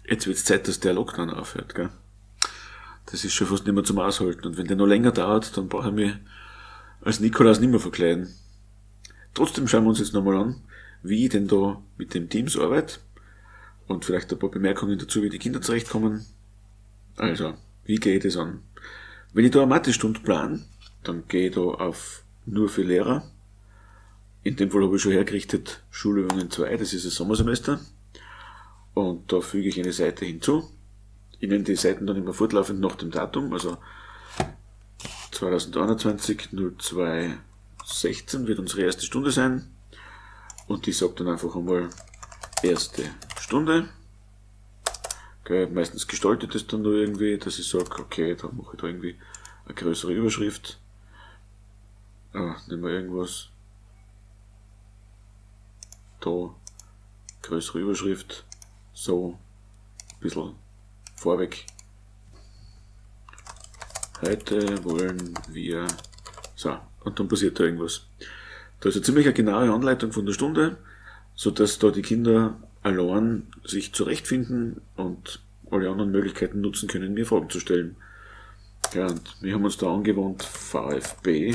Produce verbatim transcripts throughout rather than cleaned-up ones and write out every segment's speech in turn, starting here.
jetzt wird es Zeit, dass der Lockdown aufhört, gell? Das ist schon fast nicht mehr zum Aushalten. Und wenn der noch länger dauert, dann brauche ich mich als Nikolaus nicht mehr verkleiden. Trotzdem schauen wir uns jetzt nochmal an, wie ich denn da mit dem Teams arbeite. Und vielleicht ein paar Bemerkungen dazu, wie die Kinder zurechtkommen. Also, wie gehe ich das an? Wenn ich da eine Mathestunde plane, dann gehe ich da auf nur für Lehrer. In dem Fall habe ich schon hergerichtet Schulübungen zwei, das ist ein Sommersemester. Und da füge ich eine Seite hinzu. Ich nenne die Seiten dann immer fortlaufend nach dem Datum, also zwanzig einundzwanzig null zwei sechzehn wird unsere erste Stunde sein. Und ich sage dann einfach einmal erste Stunde. Okay, meistens gestaltet es dann nur irgendwie, dass ich sage, okay, da mache ich da irgendwie eine größere Überschrift. Ah, nehmen wir irgendwas. Da, größere Überschrift. So, ein bisschen vorweg. Heute wollen wir, so, und dann passiert da irgendwas. Da ist eine ziemlich eine genaue Anleitung von der Stunde, so dass da die Kinder allein sich zurechtfinden und alle anderen Möglichkeiten nutzen können, mir Fragen zu stellen. Ja, und wir haben uns da angewandt VfB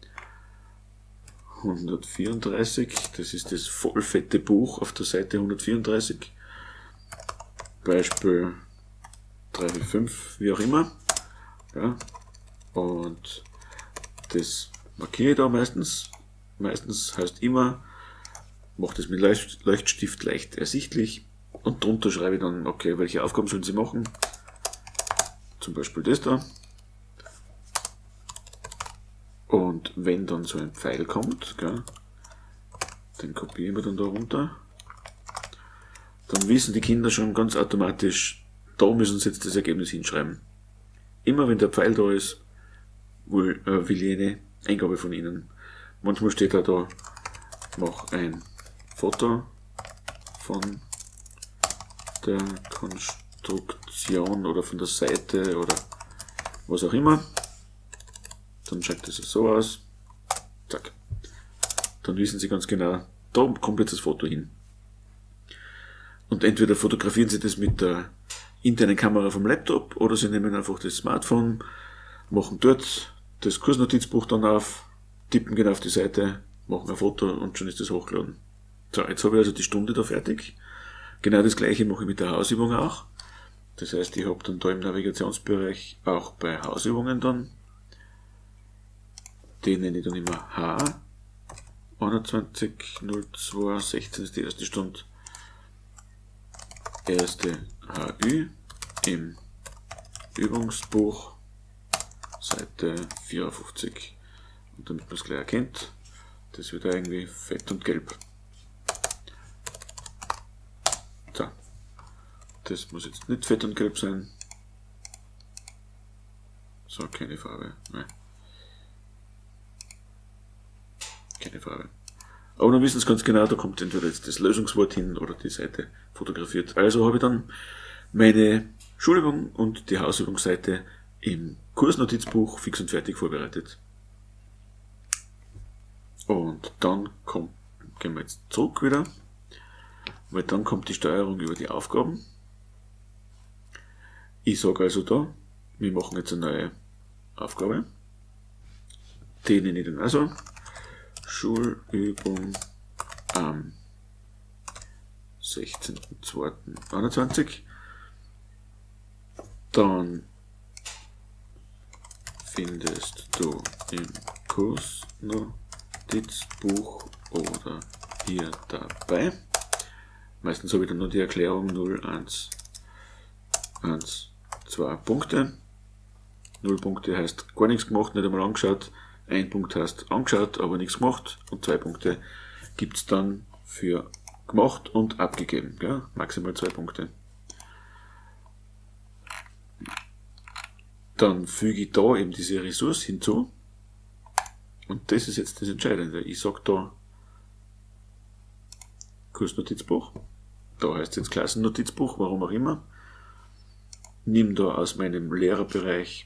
hundertvierunddreißig, das ist das vollfette Buch auf der Seite hundertvierunddreißig. Beispiel drei vier fünf, wie auch immer. Ja, und das markiere ich da meistens. Meistens heißt immer, mache das mit Leuchtstift leicht ersichtlich und drunter schreibe ich dann, okay, welche Aufgaben sollen Sie machen. Zum Beispiel das da. Und wenn dann so ein Pfeil kommt, gell, den kopieren wir dann da runter. Dann wissen die Kinder schon ganz automatisch, da müssen sie jetzt das Ergebnis hinschreiben. Immer wenn der Pfeil da ist, will, äh, will ich eine Eingabe von ihnen. Manchmal steht auch da, mach ein Foto von der Konstruktion oder von der Seite oder was auch immer. Dann schaut das so aus. Zack. Dann wissen sie ganz genau, da kommt jetzt das Foto hin. Und entweder fotografieren sie das mit der internen Kamera vom Laptop oder sie nehmen einfach das Smartphone, machen dort das Kursnotizbuch dann auf, tippen genau auf die Seite, machen ein Foto und schon ist das hochgeladen. So, jetzt habe ich also die Stunde da fertig. Genau das gleiche mache ich mit der Hausübung auch. Das heißt, ich habe dann da im Navigationsbereich auch bei Hausübungen dann, den nenne ich dann immer H, einundzwanzig null zwei sechzehn ist die erste Stunde. Erste H Ü im Übungsbuch, Seite vierundfünfzig. Und damit man es gleich erkennt, das wird irgendwie fett und gelb. So, das muss jetzt nicht fett und gelb sein. So, keine Farbe. Nein. Keine Farbe. Aber dann wissen Sie ganz genau, da kommt entweder jetzt das Lösungswort hin oder die Seite fotografiert. Also habe ich dann meine Schulübung und die Hausübungsseite im Kursnotizbuch fix und fertig vorbereitet. Und dann kommt, gehen wir jetzt zurück wieder, weil dann kommt die Steuerung über die Aufgaben. Ich sage also da, wir machen jetzt eine neue Aufgabe. Die nenne ich dann also Schulübung am sechzehnten zweiten einundzwanzig. Dann findest du im Kursnotizbuch oder hier dabei. Meistens habe ich dann nur die Erklärung null, eins, eins, zwei Punkte. null Punkte heißt gar nichts gemacht, nicht einmal angeschaut. Ein Punkt heißt angeschaut, aber nichts gemacht. Und zwei Punkte gibt es dann für gemacht und abgegeben. Gell? Maximal zwei Punkte. Dann füge ich da eben diese Ressource hinzu. Und das ist jetzt das Entscheidende. Ich sage da Kursnotizbuch. Da heißt es jetzt Klassennotizbuch, warum auch immer. Nimm da aus meinem Lehrerbereich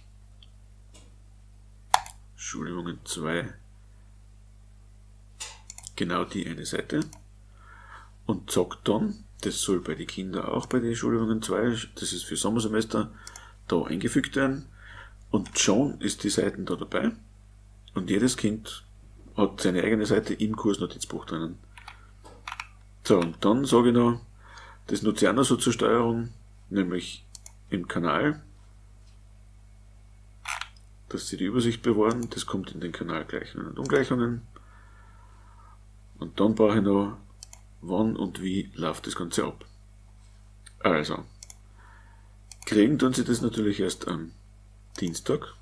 Schulübungen zwei genau die eine Seite und sag dann, Das soll bei den Kindern auch bei den Schulübungen zwei, das ist für Sommersemester, da eingefügt werden. Und schon ist die Seiten da dabei. Und jedes Kind hat seine eigene Seite im Kursnotizbuch drinnen. So, und dann sage ich noch, das nutze ich auch noch so zur Steuerung, nämlich im Kanal, dass sie die Übersicht bewahren. Das kommt in den Kanal Gleichungen und Ungleichungen. Und dann brauche ich noch, wann und wie läuft das Ganze ab. Also, kriegen tun sie das natürlich erst am Dienstag.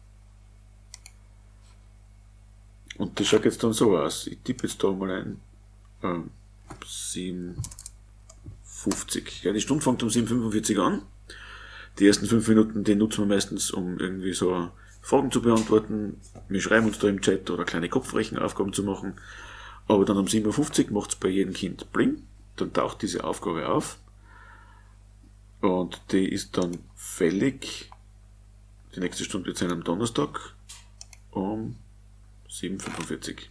Und das schaut jetzt dann so aus. Ich tippe jetzt da mal ein äh, sieben fünfzig. Ja, die Stunde fängt um sieben fünfundvierzig an. Die ersten fünf Minuten, die nutzen wir meistens, um irgendwie so Fragen zu beantworten. Wir schreiben uns da im Chat oder kleine Kopfrechenaufgaben zu machen. Aber dann um sieben Uhr fünfzig macht es bei jedem Kind Bling. Dann taucht diese Aufgabe auf. Und die ist dann fällig. Die nächste Stunde wird sein am Donnerstag um sieben Uhr fünfundvierzig.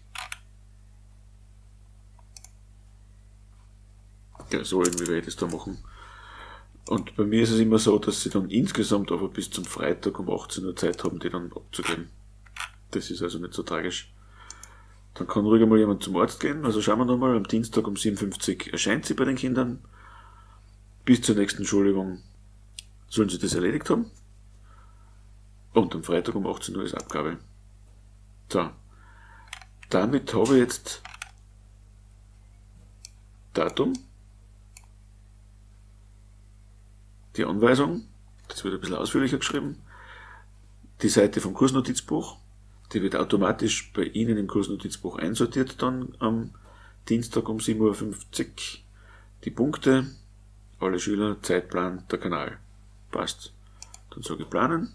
Ja, so irgendwie werde ich das da machen. Und bei mir ist es immer so, dass sie dann insgesamt aber bis zum Freitag um achtzehn Uhr Zeit haben, die dann abzugeben. Das ist also nicht so tragisch. Dann kann ruhig mal jemand zum Arzt gehen. Also schauen wir nochmal, am Dienstag um sieben Uhr fünfzig erscheint sie bei den Kindern. Bis zur nächsten Schulübung sollen sie das erledigt haben. Und am Freitag um achtzehn Uhr ist Abgabe. So. Damit habe ich jetzt Datum, die Anweisung, das wird ein bisschen ausführlicher geschrieben, die Seite vom Kursnotizbuch, die wird automatisch bei Ihnen im Kursnotizbuch einsortiert dann am Dienstag um sieben Uhr fünfzig, die Punkte, alle Schüler, Zeitplan, der Kanal. Passt. Dann sage ich planen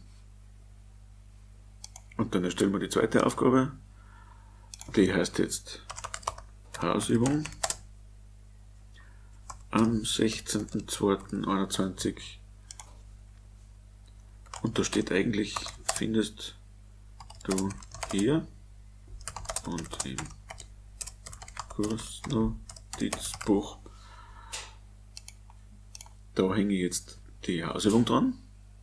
und dann erstellen wir die zweite Aufgabe, die heißt jetzt Hausübung am sechzehnten zweiten einundzwanzig und da steht eigentlich, findest du hier und im Kursnotizbuch. Da hänge ich jetzt die Hausübung dran.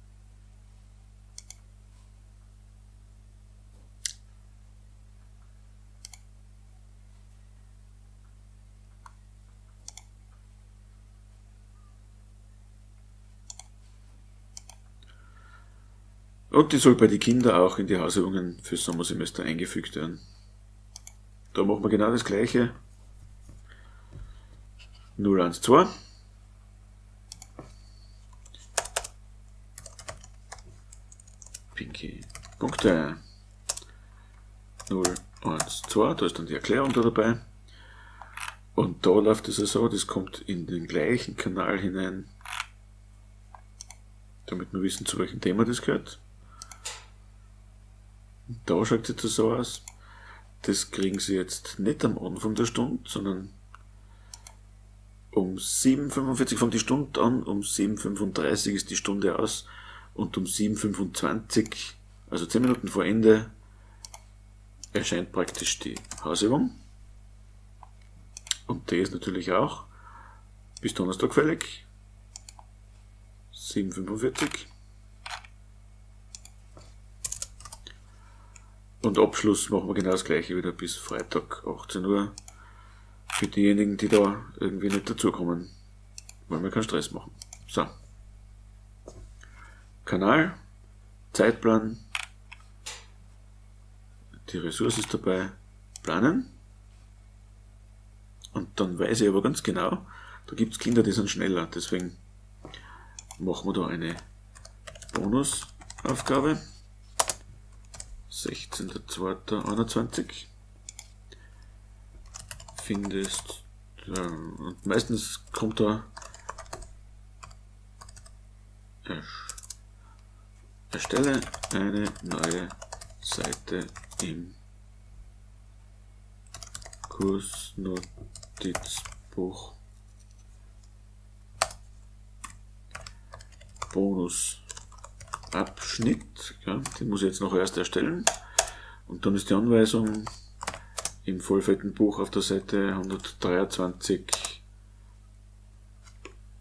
Und die soll bei den Kindern auch in die Hausübungen fürs Sommersemester eingefügt werden. Da machen wir genau das gleiche. null eins zwei. Pinky. Punkte. null eins zwei. Da ist dann die Erklärung da dabei. Und da läuft es so, das kommt in den gleichen Kanal hinein, damit wir wissen, zu welchem Thema das gehört. Da schaut es jetzt so aus, das kriegen Sie jetzt nicht am Anfang der Stunde, sondern um sieben Uhr fünfundvierzig fängt die Stunde an, um sieben Uhr fünfunddreißig ist die Stunde aus und um sieben Uhr fünfundzwanzig, also zehn Minuten vor Ende, erscheint praktisch die Hausübung. Und die ist natürlich auch bis Donnerstag fällig, sieben Uhr fünfundvierzig. Und Abschluss machen wir genau das gleiche wieder bis Freitag achtzehn Uhr. Für diejenigen, die da irgendwie nicht dazukommen, wollen wir keinen Stress machen. So. Kanal, Zeitplan, die Ressource ist dabei, planen. Und dann weiß ich aber ganz genau, da gibt es Kinder, die sind schneller. Deswegen machen wir da eine Bonusaufgabe. sechzehnten zweiten einundzwanzig. Findest, ja, und meistens kommt da erstelle eine neue Seite im Kursnotizbuch. Bonusabschnitt, ja, den muss ich jetzt noch erst erstellen. Und dann ist die Anweisung im vollfetten Buch auf der Seite hundertdreiundzwanzig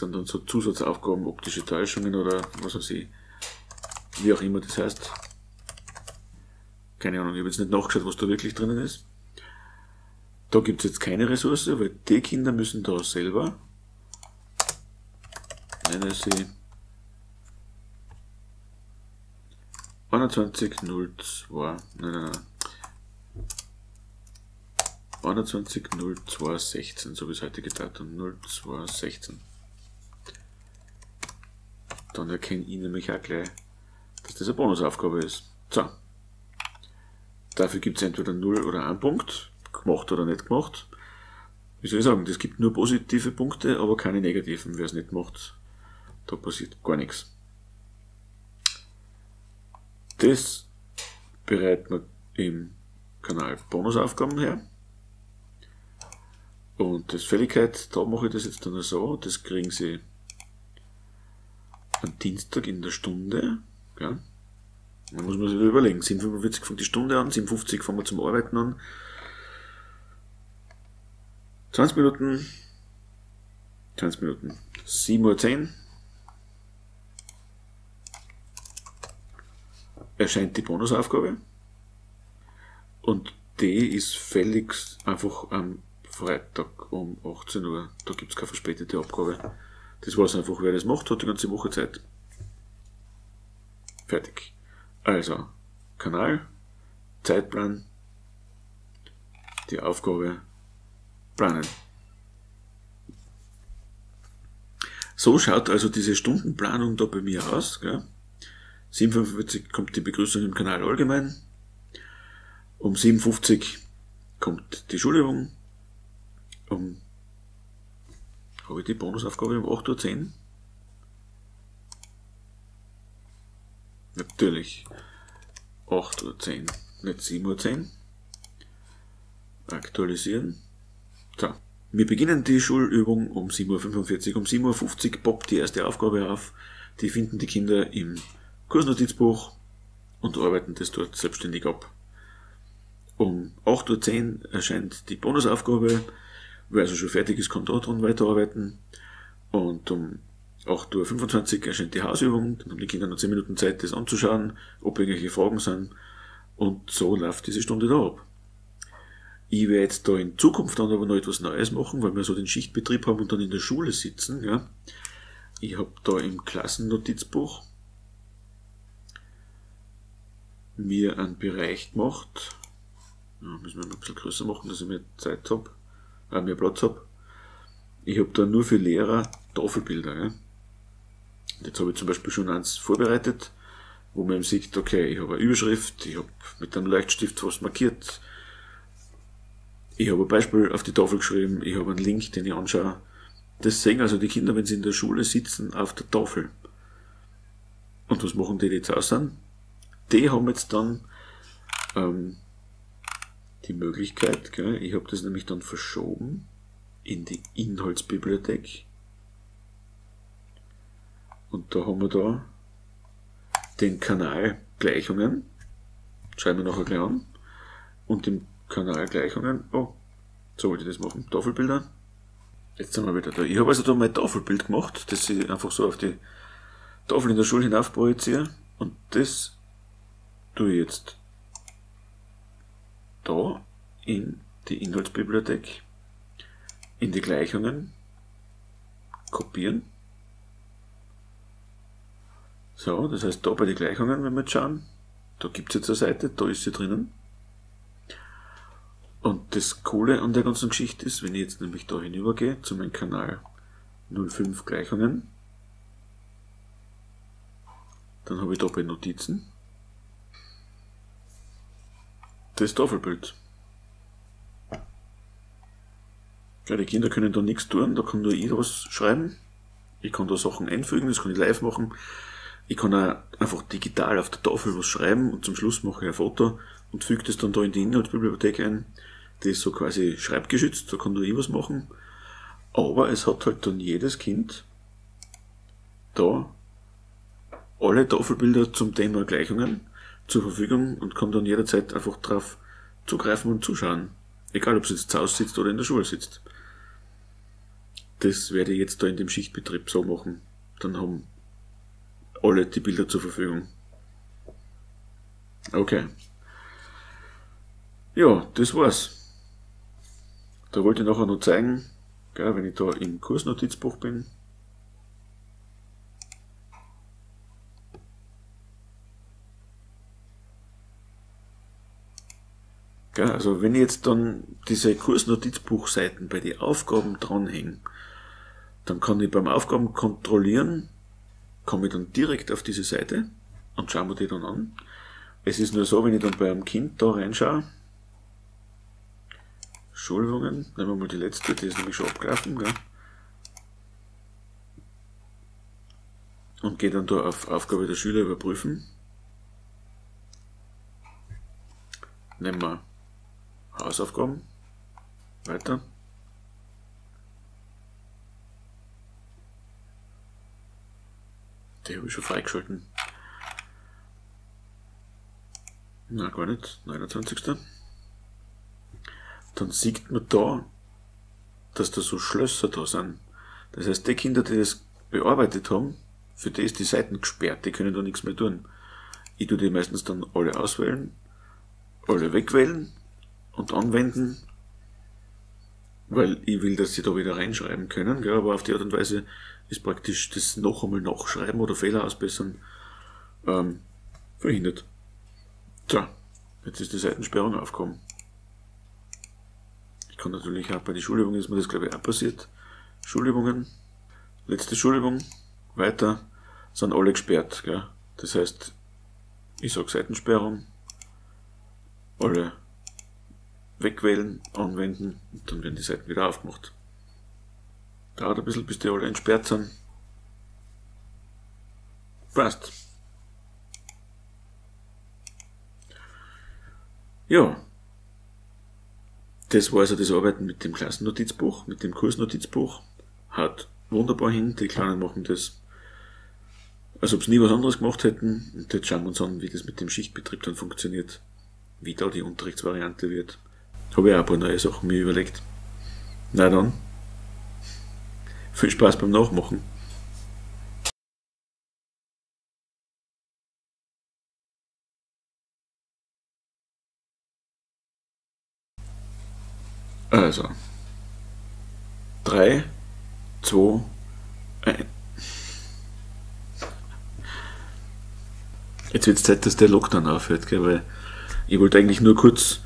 sind dann so Zusatzaufgaben, optische Täuschungen oder was weiß ich, wie auch immer das heißt. Keine Ahnung, ich habe jetzt nicht nachgeschaut, was da wirklich drinnen ist. Da gibt es jetzt keine Ressource, weil die Kinder müssen da selber, nenne sie einundzwanzig null zwei, nein, nein, nein, einundzwanzig null zwei sechzehn, so wie es heutige Datum, null zwei sechzehn. Dann erkenne ich nämlich auch gleich, dass das eine Bonusaufgabe ist. So. Dafür gibt es entweder null oder einen Punkt, gemacht oder nicht gemacht. Wie soll ich sagen, das gibt nur positive Punkte, aber keine negativen. Wer es nicht macht, da passiert gar nichts. Das bereitet man im Kanal Bonusaufgaben her. Und das Fälligkeit, da mache ich das jetzt dann so, das kriegen Sie am Dienstag in der Stunde. Ja. Dann muss man sich wieder überlegen, sieben Uhr fünfundvierzig fängt die Stunde an, sieben Uhr fünfzig fangen wir zum Arbeiten an. zwanzig Minuten, zwanzig Minuten, sieben Uhr zehn erscheint die Bonusaufgabe und die ist fällig einfach am Freitag um achtzehn Uhr. Da gibt es keine verspätete Abgabe. Das war es einfach, wer das macht, hat die ganze Woche Zeit. Fertig. Also, Kanal, Zeitplan, die Aufgabe, planen. So schaut also diese Stundenplanung da bei mir aus. Gell? sieben Uhr fünfundvierzig kommt die Begrüßung im Kanal allgemein. Um sieben Uhr fünfzig kommt die Schulübung. Um, habe ich die Bonusaufgabe um acht Uhr zehn? Natürlich. acht Uhr zehn, nicht sieben Uhr zehn. Aktualisieren. So. Wir beginnen die Schulübung um sieben Uhr fünfundvierzig. Um sieben Uhr fünfzig poppt die erste Aufgabe auf. Die finden die Kinder im Kursnotizbuch und arbeiten das dort selbstständig ab. Um acht Uhr zehn erscheint die Bonusaufgabe. Wer also schon fertig ist, kann da dran weiterarbeiten. Und um acht Uhr fünfundzwanzig erscheint die Hausübung. Dann haben die Kinder noch zehn Minuten Zeit, das anzuschauen, ob irgendwelche Fragen sind. Und so läuft diese Stunde da ab. Ich werde jetzt da in Zukunft dann aber noch etwas Neues machen, weil wir so den Schichtbetrieb haben und dann in der Schule sitzen. Ja. Ich habe da im Klassennotizbuch mir einen Bereich gemacht. Ja, müssen wir noch ein bisschen größer machen, dass ich mehr Zeit habe, äh, mehr Platz habe. Ich habe da nur für Lehrer Tafelbilder. Ja. Jetzt habe ich zum Beispiel schon eins vorbereitet, wo man sieht, okay, ich habe eine Überschrift, ich habe mit einem Leuchtstift was markiert, ich habe ein Beispiel auf die Tafel geschrieben, ich habe einen Link, den ich anschaue. Das sehen also die Kinder, wenn sie in der Schule sitzen, auf der Tafel. Und was machen die, die jetzt aus sind? Die haben jetzt dann ähm, die Möglichkeit, gell, ich habe das nämlich dann verschoben in die Inhaltsbibliothek. Und da haben wir da den Kanal Gleichungen. Schreiben wir nachher gleich an. Und im Kanal Gleichungen, oh, so wollte ich das machen, Tafelbilder. Jetzt sind wir wieder da. Ich habe also da mein Tafelbild gemacht, das ich einfach so auf die Tafel in der Schule hinauf projiziere. Und das tue ich jetzt da in die Inhaltsbibliothek, in die Gleichungen, kopieren. So, das heißt da bei den Gleichungen, wenn wir jetzt schauen, da gibt es jetzt eine Seite, da ist sie drinnen. Und das Coole an der ganzen Geschichte ist, wenn ich jetzt nämlich da hinübergehe zu meinem Kanal null fünf Gleichungen, dann habe ich da bei Notizen das Tafelbild. Ja, die Kinder können da nichts tun, da kann nur ich was schreiben. Ich kann da Sachen einfügen, das kann ich live machen. Ich kann auch einfach digital auf der Tafel was schreiben und zum Schluss mache ich ein Foto und füge das dann da in die Inhaltsbibliothek ein. Die ist so quasi schreibgeschützt, da kann nur ich was machen. Aber es hat halt dann jedes Kind da alle Tafelbilder zum Thema Gleichungen zur Verfügung und kann dann jederzeit einfach drauf zugreifen und zuschauen. Egal, ob es jetzt zu Hause sitzt oder in der Schule sitzt. das werde ich jetzt da in dem Schichtbetrieb so machen. Dann haben alle die Bilder zur Verfügung. Okay. Ja, das war's. Da wollte ich nachher noch zeigen, gell, wenn ich da im Kursnotizbuch bin. Gell, also wenn ich jetzt dann diese Kursnotizbuchseiten bei den Aufgaben dranhänge, dann kann ich beim Aufgaben kontrollieren, komme ich dann direkt auf diese Seite und schaue mir die dann an. Es ist nur so, wenn ich dann bei einem Kind da reinschaue, Schulübungen, nehmen wir mal die letzte, die ist nämlich schon abgelaufen, gell? Und gehe dann da auf Aufgabe der Schüler überprüfen. Nehmen wir Hausaufgaben, weiter. Die habe ich schon freigeschalten. Na, gar nicht, neunundzwanzigster Dann sieht man da, dass da so Schlösser da sind. Das heißt, die Kinder, die das bearbeitet haben, für die ist die Seiten gesperrt, die können da nichts mehr tun. Ich tue die meistens dann alle auswählen, alle wegwählen und anwenden, weil ich will, dass sie da wieder reinschreiben können, gell, aber auf die Art und Weise ist praktisch das noch einmal nachschreiben oder Fehler ausbessern ähm, verhindert. So, jetzt ist die Seitensperrung aufgekommen. Ich kann natürlich auch bei den Schulübungen, ist mir das glaube ich auch passiert. Schulübungen, letzte Schulübung, weiter, sind alle gesperrt. Gell? Das heißt, ich sage Seitensperrung, alle wegwählen, anwenden und dann werden die Seiten wieder aufgemacht. Dauert ein bisschen, bis die alle entsperrt sind. Passt. Ja, das war also das Arbeiten mit dem Klassennotizbuch, mit dem Kursnotizbuch. Hat wunderbar hin, die Kleinen machen das, als ob sie nie was anderes gemacht hätten. Und jetzt schauen wir uns an, wie das mit dem Schichtbetrieb dann funktioniert, wie da die Unterrichtsvariante wird. Habe ich auch ein paar neue Sachen mir überlegt. Na dann, viel Spaß beim Nachmachen. Also, drei, zwei, eins. Jetzt wird es Zeit, dass der Lockdown aufhört, gell, weil ich wollte eigentlich nur kurz.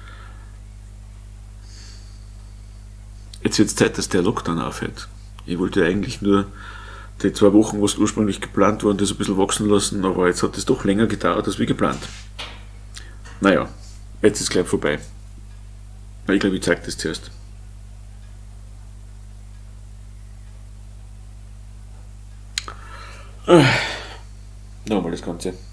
Jetzt wird es Zeit, dass der Lockdown aufhört. Ich wollte eigentlich nur die zwei Wochen, was ursprünglich geplant waren, das ein bisschen wachsen lassen, aber jetzt hat es doch länger gedauert als wie geplant. Naja, jetzt ist gleich vorbei. Ich glaube, ich zeige das zuerst. Ah, nochmal das Ganze.